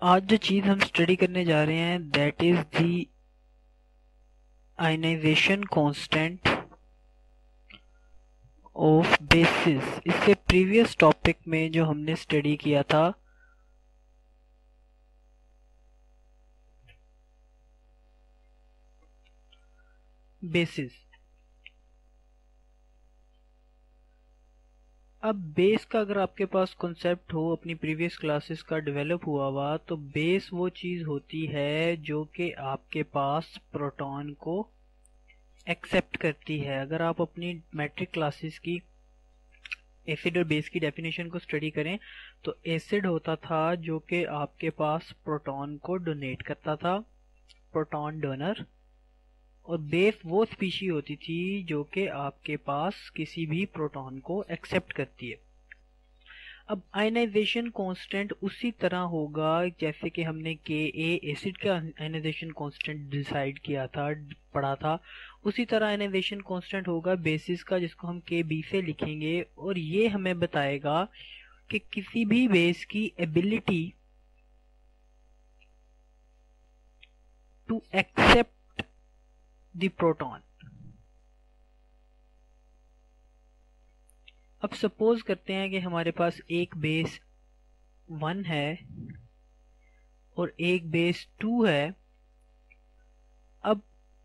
आज जो चीज हम स्टडी करने जा रहे हैं that is the ionization constant of bases. इससे प्रीवियस टॉपिक में जो हमने स्टडी किया था बेसिस। अब बेस का अगर आपके पास कॉन्सेप्ट हो अपनी प्रीवियस क्लासेस का डेवलप हुआ हुआ, तो बेस वो चीज होती है जो कि आपके पास प्रोटॉन को एक्सेप्ट करती है। अगर आप अपनी मैट्रिक क्लासेस की एसिड और बेस की डेफिनेशन को स्टडी करें तो एसिड होता था जो कि आपके पास प्रोटॉन को डोनेट करता था, प्रोटॉन डोनर। और बेस वो स्पीशी होती थी जो कि आपके पास किसी भी प्रोटॉन को एक्सेप्ट करती है। अब आयनाइजेशन कांस्टेंट उसी तरह होगा जैसे कि हमने के ए एसिड का आयनाइजेशन कांस्टेंट डिसाइड किया था, पढ़ा था। उसी तरह आयनाइजेशन कांस्टेंट होगा बेसिस का, जिसको हम के बी से लिखेंगे। और ये हमें बताएगा कि किसी भी बेस की ability to accept the proton. अब सपोज करते हैं कि हमारे पास एक बेस 1 है और एक बेस 2 है। अब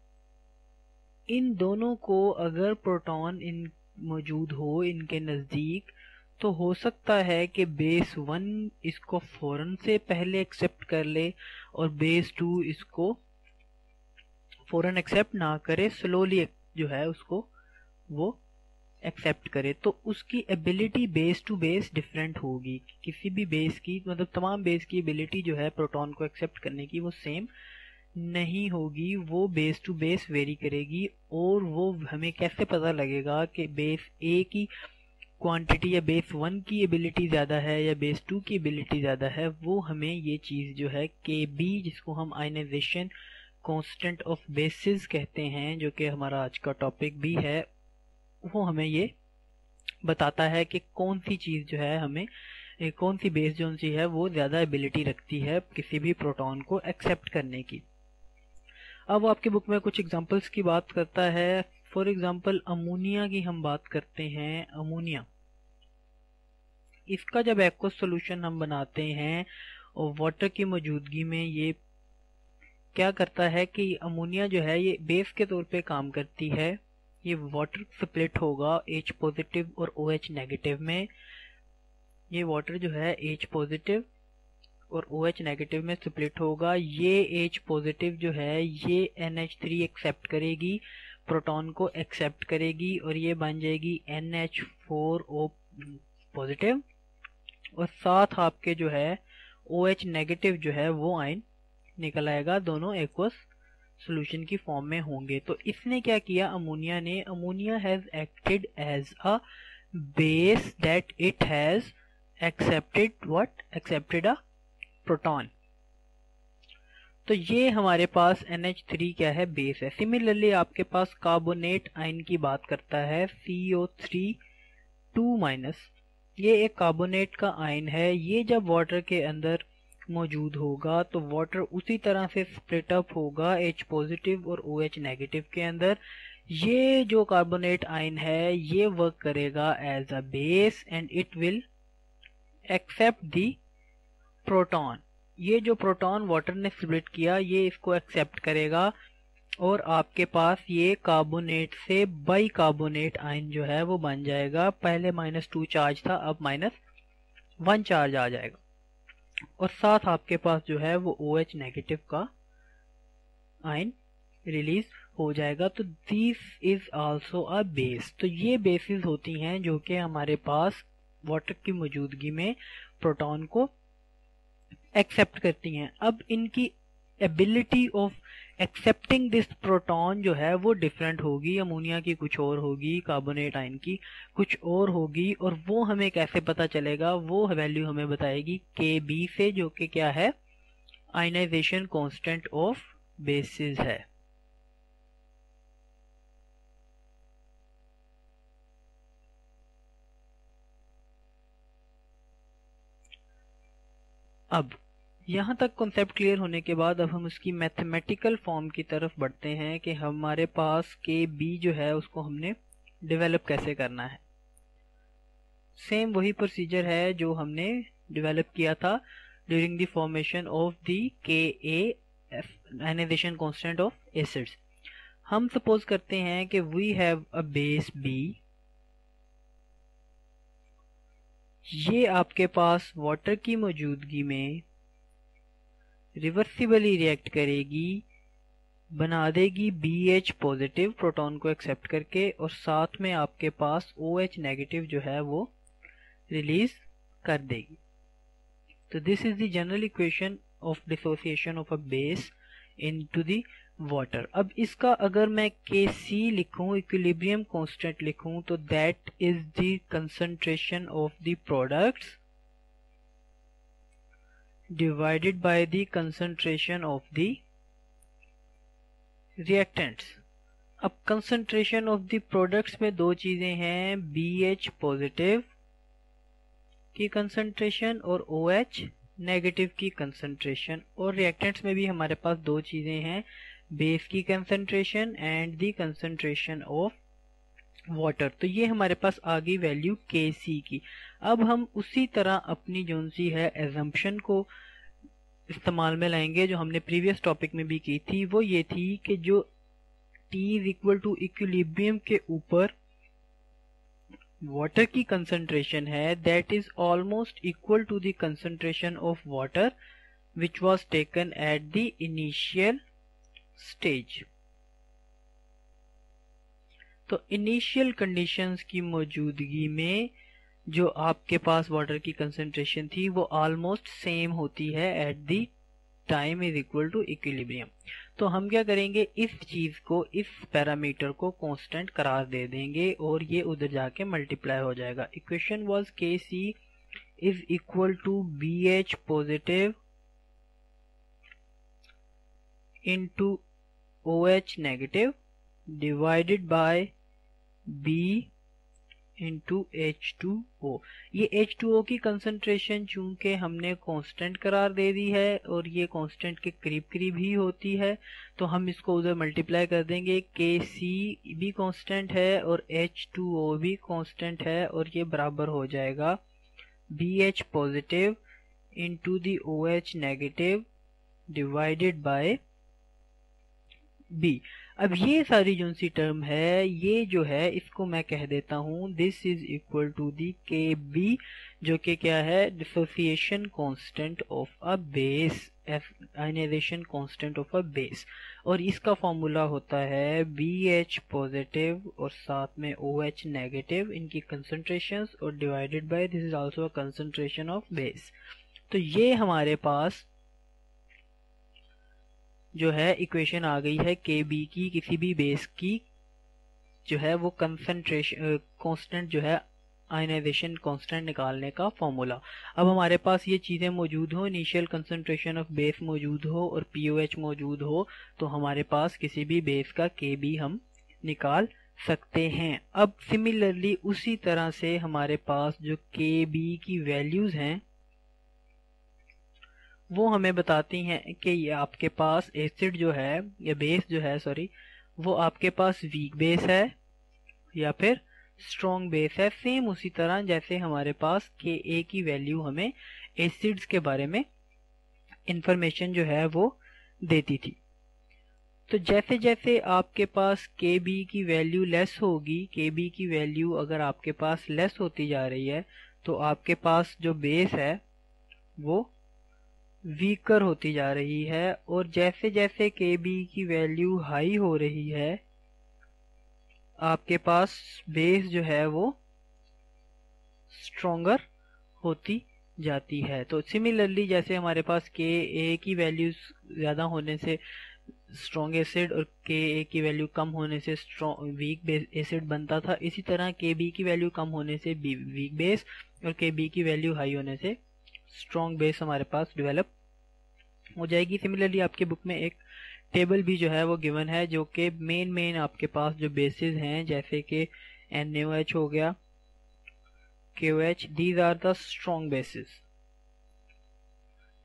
इन दोनों को अगर प्रोटॉन इन मौजूद हो इनके नज़दीक, तो हो सकता है कि बेस 1 इसको फौरन से पहले एक्सेप्ट कर ले और बेस 2 इसको फौरन एक्सेप्ट ना करे, स्लोली जो है उसको वो एक्सेप्ट करे। तो उसकी ability base to base different होगी। किसी भी बेस की मतलब तमाम बेस की एबिलिटी जो है प्रोटॉन को एक्सेप्ट करने की वो सेम नहीं होगी, वो बेस टू बेस वेरी करेगी। और वो हमें कैसे पता लगेगा कि बेस ए की क्वांटिटी या बेस 1 की एबिलिटी ज़्यादा है या बेस 2 की एबिलिटी ज़्यादा है? वो हमें ये चीज़ जो है के बी, जिसको हम आयनाइजेशन कांस्टेंट ऑफ बेसिस कहते हैं, जो कि हमारा आज का टॉपिक भी है, वो हमें ये बताता है कि कौन सी चीज़ जो है हमें कौन सी बेस जो सी है वो ज़्यादा एबिलिटी रखती है किसी भी प्रोटॉन को एक्सेप्ट करने की। अब आपके बुक में कुछ एग्जांपल्स की बात करता है। फॉर एग्जांपल अमोनिया की हम बात करते हैं। अमोनिया, इसका जब एक्वस सॉल्यूशन हम बनाते हैं और वाटर की मौजूदगी में, ये क्या करता है कि अमोनिया जो है ये बेस के तौर पे काम करती है। ये वाटर स्प्लिट होगा H पॉजिटिव और OH नेगेटिव में। ये वाटर जो है H पॉजिटिव और OH नेगेटिव में स्प्लिट होगा। ये H पॉजिटिव जो है ये NH3 एक्सेप्ट करेगी, प्रोटॉन को एक्सेप्ट करेगी और ये बन जाएगी NH4O पॉजिटिव। और साथ आपके जो है OH नेगेटिव जो है वो आयन निकल आएगा, दोनों एक्वस सॉल्यूशन की फॉर्म में होंगे। तो इसने क्या किया, अमोनिया ने, ammonia has acted as a base that it has accepted what, accepted a proton. तो ये हमारे पास NH3 क्या है, बेस है। सिमिलरली आपके पास कार्बोनेट आयन की बात करता है, CO3 2-। ये एक कार्बोनेट का आयन है। ये जब वाटर के अंदर मौजूद होगा तो वाटर उसी तरह से स्प्लिट अप होगा H पॉजिटिव और OH नेगेटिव के अंदर। ये जो कार्बोनेट आयन है ये वर्क करेगा as a base and it will accept the proton. ये जो प्रोटॉन वाटर ने स्प्लिट किया ये इसको एक्सेप्ट करेगा और आपके पास ये कार्बोनेट से बाई कार्बोनेट आयन जो है वो बन जाएगा। पहले -2 चार्ज था, अब -1 चार्ज आ जाएगा। और साथ आपके पास जो है वो OH नेगेटिव का आयन रिलीज हो जाएगा। तो this is also a base. तो ये बेसिस होती हैं जो कि हमारे पास वाटर की मौजूदगी में प्रोटॉन को एक्सेप्ट करती हैं। अब इनकी ability of accepting this proton जो है वो डिफरेंट होगी। अमोनिया की कुछ और होगी, कार्बोनेट आयन की कुछ और होगी। और वो हमें कैसे पता चलेगा, वो वैल्यू हमें बताएगी के बी से, जो कि क्या है, आयनाइजेशन कांस्टेंट ऑफ बेसिस है। अब यहाँ तक कॉन्सेप्ट क्लियर होने के बाद अब हम उसकी मैथमेटिकल फॉर्म की तरफ बढ़ते हैं कि हमारे पास के बी जो है उसको हमने डेवलप कैसे करना है। सेम वही प्रोसीजर है जो हमने डेवलप किया था during the formation of the Ka ionization constant of acids. हम सपोज करते हैं कि we have a base B, ये आपके पास वाटर की मौजूदगी में रिवर्सिबली रिएक्ट करेगी, बना देगी BH पॉजिटिव प्रोटॉन को एक्सेप्ट करके, और साथ में आपके पास OH नेगेटिव जो है वो रिलीज कर देगी। तो this is the general equation of dissociation of a base into the water. अब इसका अगर मैं Kc लिखूं, इक्विलिब्रियम कांस्टेंट लिखूं, तो that is the concentration of the products divided by the concentration of the reactants. अब कंसंट्रेशन ऑफ द प्रोडक्ट्स में दो चीजें हैं, BH पॉजिटिव की कंसंट्रेशन और OH नेगेटिव की कंसंट्रेशन, और रिएक्टेंट्स में भी हमारे पास दो चीजें हैं, बेस की concentration and the concentration of water. तो ये हमारे पास आ गई वैल्यू Kc की। अब हम उसी तरह अपनी जोन सी है एजम्पशन को इस्तेमाल में लाएंगे जो हमने प्रीवियस टॉपिक में भी की थी। वो ये थी कि जो T is equal to equilibrium के ऊपर वाटर की कंसंट्रेशन है, that is almost equal to the concentration of water which was taken at the initial stage. तो इनिशियल कंडीशंस की मौजूदगी में जो आपके पास वाटर की कंसंट्रेशन थी वो ऑलमोस्ट सेम होती है at the time is equal to equilibrium. तो हम क्या करेंगे, इस चीज को, इस पैरामीटर को कांस्टेंट करार दे देंगे और ये उधर जाके मल्टीप्लाई हो जाएगा। Equation was Kc is equal to BH positive into OH negative divided by B into H2O। ये H2O की कंसंट्रेशन चूंकि हमने कांस्टेंट करार दे दी है और ये कांस्टेंट के करीब करीब ही होती है, तो हम इसको उधर मल्टीप्लाई कर देंगे। Kc भी कांस्टेंट है और H2O भी कांस्टेंट है, और ये बराबर हो जाएगा BH positive into the OH negative divided by B। अब ये सारी जो सी टर्म है, ये जो है इसको मैं कह देता हूं this is equal to the Kb, जो कि क्या है, dissociation constant of a base, ionization constant of a base. और इसका फॉर्मूला होता है BH पॉजिटिव और साथ में OH नेगेटिव, इनकी कंसंट्रेशंस, और divided by this is also a concentration of base. तो ये हमारे पास जो है इक्वेशन आ गई है Kb की, किसी भी बेस की जो है वो कंसंट्रेशन कांस्टेंट जो है आयनाइजेशन कांस्टेंट निकालने का फॉर्मूला। अब हमारे पास ये चीजें मौजूद हो, इनिशियल कंसंट्रेशन ऑफ बेस मौजूद हो और POH मौजूद हो, तो हमारे पास किसी भी बेस का Kb हम निकाल सकते हैं। अब सिमिलरली उसी तरह से हमारे पास जो Kb की वैल्यूज हैं वो हमें बताती हैं कि ये आपके पास एसिड जो है, या बेस जो है सॉरी, वो आपके पास वीक बेस है या फिर स्ट्रॉन्ग बेस है। सेम उसी तरह जैसे हमारे पास Ka की वैल्यू हमें एसिड्स के बारे में इंफॉर्मेशन जो है वो देती थी। तो जैसे जैसे आपके पास Kb की वैल्यू लेस होगी, Kb की वैल्यू अगर आपके पास लेस होती जा रही है, तो आपके पास जो बेस है वो वीकर होती जा रही है, और जैसे जैसे Kb की वैल्यू हाई हो रही है, आपके पास बेस जो है वो स्ट्रोंगर होती जाती है। तो सिमिलरली जैसे हमारे पास Ka की वैल्यू ज्यादा होने से स्ट्रॉन्ग एसिड और Ka की वैल्यू कम होने से वीक एसिड बनता था, इसी तरह Kb की वैल्यू कम होने से वीक बेस और Kb की वैल्यू हाई होने से स्ट्रॉन्ग बेस हमारे पास डेवलप हो जाएगी। सिमिलरली आपके बुक में एक टेबल भी जो है वो गिवन है, जो कि मेन आपके पास जो बेसिस हैं जैसे कि NaOH हो गया, KOH, these are the strong bases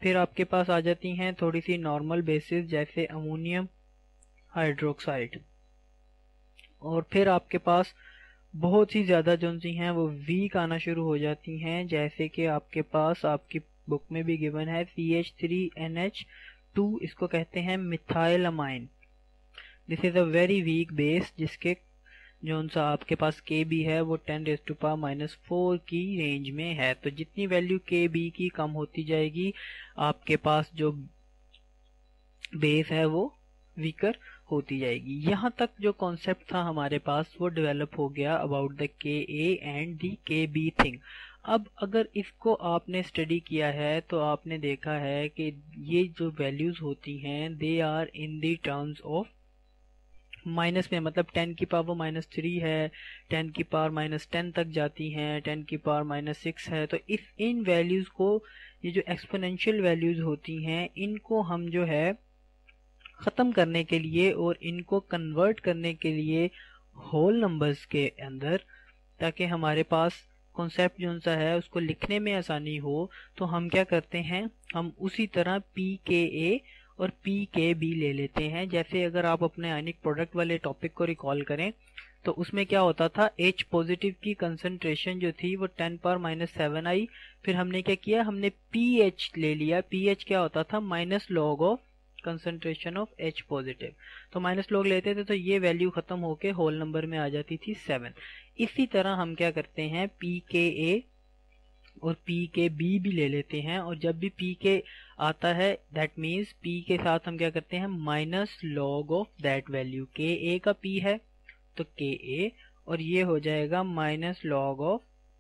फिर आपके पास आ जाती हैं थोड़ी सी नॉर्मल बेसिस जैसे अमोनियम हाइड्रोक्साइड, और फिर आपके पास बहुत ही ज़्यादा जो सी हैं वो वीक आना शुरू हो जाती हैं, जैसे कि आपके पास आपकी बुक में भी गिवन है CH3NH2, इसको कहते हैं methylamine. This is a very weak base जिसके जो सा आपके पास KB है वो 10⁻⁻⁴ की रेंज में है। तो जितनी वैल्यू KB की कम होती जाएगी आपके पास जो बेस है वो वीकर होती जाएगी। यहाँ तक जो कॉन्सेप्ट था हमारे पास वो डेवलप हो गया about the Ka and the KB thing. अब अगर इसको आपने स्टडी किया है तो आपने देखा है कि ये जो वैल्यूज होती हैं they are in the terms of minus में, मतलब 10⁻⁻³ है, 10⁻⁻10 तक जाती हैं, 10⁻⁻6 है। तो इन वैल्यूज को, ये जो एक्सपोनेंशियल वैल्यूज होती हैं, इनको हम जो है ख़त्म करने के लिए और इनको कन्वर्ट करने के लिए होल नंबर्स के अंदर, ताकि हमारे पास कॉन्सेप्ट जो सा है उसको लिखने में आसानी हो, तो हम क्या करते हैं, हम उसी तरह pKa और pKb ले लेते हैं। जैसे अगर आप अपने आयनिक प्रोडक्ट वाले टॉपिक को रिकॉल करें तो उसमें क्या होता था, H पॉजिटिव की कंसंट्रेशन जो थी वो 10⁻⁷ आई। फिर हमने क्या किया, हमने pH ले लिया। pH क्या होता था, minus log of concentration of H positive. तो माइनस लॉग लेते थे तो ये वैल्यू खत्म होके होल नंबर में आ जाती थी 7। इसी तरह हम क्या करते हैं, pKa और pKb भी ले लेते हैं, और जब भी pK आता है दैट मीन्स p के साथ हम क्या करते हैं, minus log of that value. Ka का p है तो Ka, और ये हो जाएगा माइनस लॉग ऑफ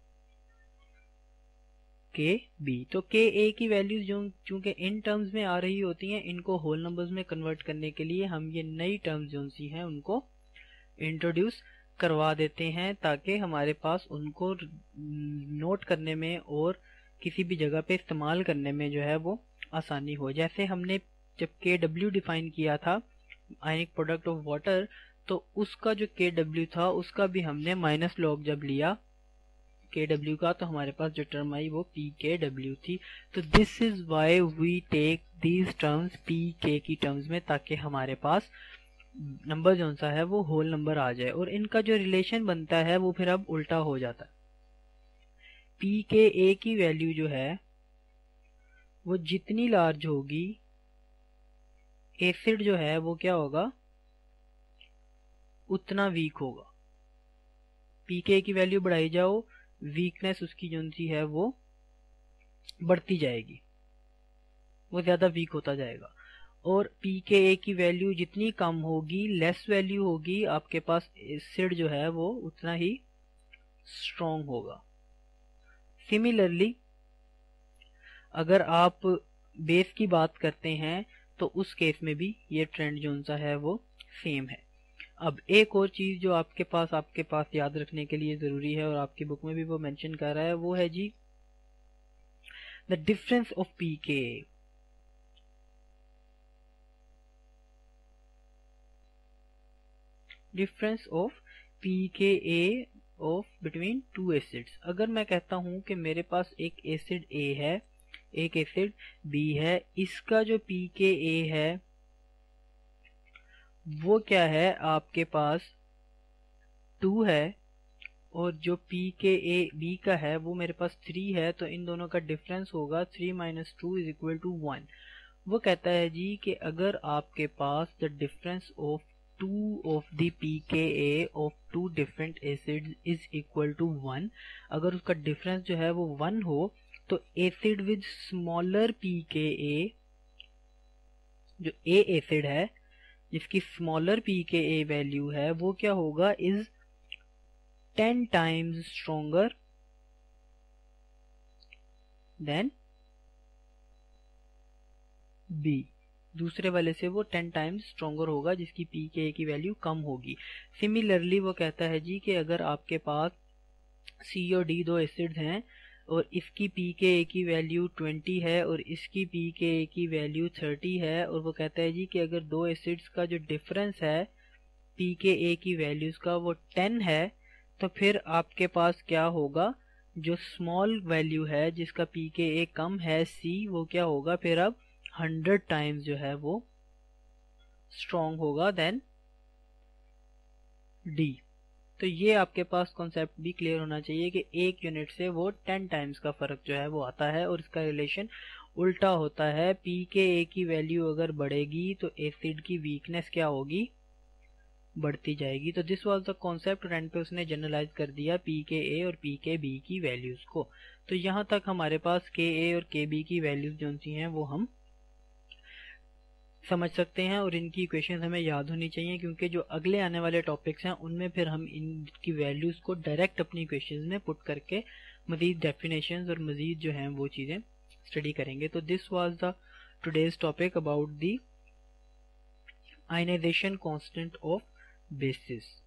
Kb। तो Ka की वैल्यूज जो चूंकि इन टर्म्स में आ रही होती हैं, इनको होल नंबर्स में कन्वर्ट करने के लिए हम ये नई टर्म्स जो सी हैं उनको इंट्रोड्यूस करवा देते हैं, ताकि हमारे पास उनको नोट करने में और किसी भी जगह पे इस्तेमाल करने में जो है वो आसानी हो। जैसे हमने जब Kw डिफाइन किया था, आयनिक प्रोडक्ट ऑफ वाटर, तो उसका जो Kw था उसका भी हमने माइनस लॉग जब लिया Kw का, तो हमारे पास जो टर्म आई वो pKw थी। तो this is why we take these terms pK की टर्म्स में, ताकि हमारे पास नंबर जो सा है वो होल नंबर आ जाए, और इनका जो रिलेशन बनता है वो फिर अब उल्टा हो जाता है। pKa की वैल्यू जो है वो जितनी लार्ज होगी, एसिड जो है वो क्या होगा, उतना वीक होगा। pK की वैल्यू बढ़ाई जाओ, वीकनेस उसकी जो सी है वो बढ़ती जाएगी, वो ज्यादा वीक होता जाएगा। और pKa की वैल्यू जितनी कम होगी, लेस वैल्यू होगी, आपके पास एसिड जो है वो उतना ही स्ट्रॉन्ग होगा। सिमिलरली अगर आप बेस की बात करते हैं तो उस केस में भी ये ट्रेंड जो सा है वो सेम है। अब एक और चीज जो आपके पास याद रखने के लिए जरूरी है, और आपकी बुक में भी वो मेंशन कर रहा है, वो है जी the difference of pKa। Difference of pKa of between two acids. अगर मैं कहता हूं कि मेरे पास एक एसिड A है, एक एसिड B है, इसका जो pKa है वो क्या है, आपके पास 2 है, और जो pKa B का है वो मेरे पास 3 है, तो इन दोनों का डिफरेंस होगा 3 - 2 = 1। वो कहता है जी कि अगर आपके पास the difference of 2 of the pKa of 2 different acids is equal to 1, अगर उसका डिफरेंस जो है वो 1 हो, तो एसिड विद स्मॉलर pKa, जो A एसिड है जिसकी स्मॉलर pKa वैल्यू है, वो क्या होगा, is 10 times stronger than B। दूसरे वाले से वो 10 टाइम्स स्ट्रोंगर होगा जिसकी pKa की वैल्यू कम होगी। सिमिलरली वो कहता है जी कि अगर आपके पास C और D दो एसिड्स हैं और इसकी pKa की वैल्यू 20 है और इसकी pKa की वैल्यू 30 है, और वो कहता है जी कि अगर दो एसिड्स का जो डिफरेंस है pKa की वैल्यूज का वो 10 है, तो फिर आपके पास क्या होगा, जो स्मॉल वैल्यू है जिसका pKa कम है C, वो क्या होगा फिर अब 100 टाइम्स जो है वो स्ट्रॉन्ग होगा देन D। तो ये आपके पास कॉन्सेप्ट भी क्लियर होना चाहिए कि एक यूनिट से वो 10 टाइम्स का फर्क जो है वो आता है, और इसका रिलेशन उल्टा होता है। pKa की वैल्यू अगर बढ़ेगी तो एसिड की वीकनेस क्या होगी, बढ़ती जाएगी। तो दिस वाज द कॉन्सेप्ट, और एंड पे उसने जनरलाइज कर दिया pKa और pKb की वैल्यूज को। तो यहाँ तक हमारे पास Ka और Kb की वैल्यूज जो सी हैं वो हम समझ सकते हैं, और इनकी इक्वेशन हमें याद होनी चाहिए, क्योंकि जो अगले आने वाले टॉपिक्स हैं उनमें फिर हम इनकी वैल्यूज को डायरेक्ट अपनी इक्वेशन में पुट करके मजीद डेफिनेशंस और मजीद जो हैं वो चीज़ें स्टडी करेंगे। तो this was the today's topic about the ionization constant of basis.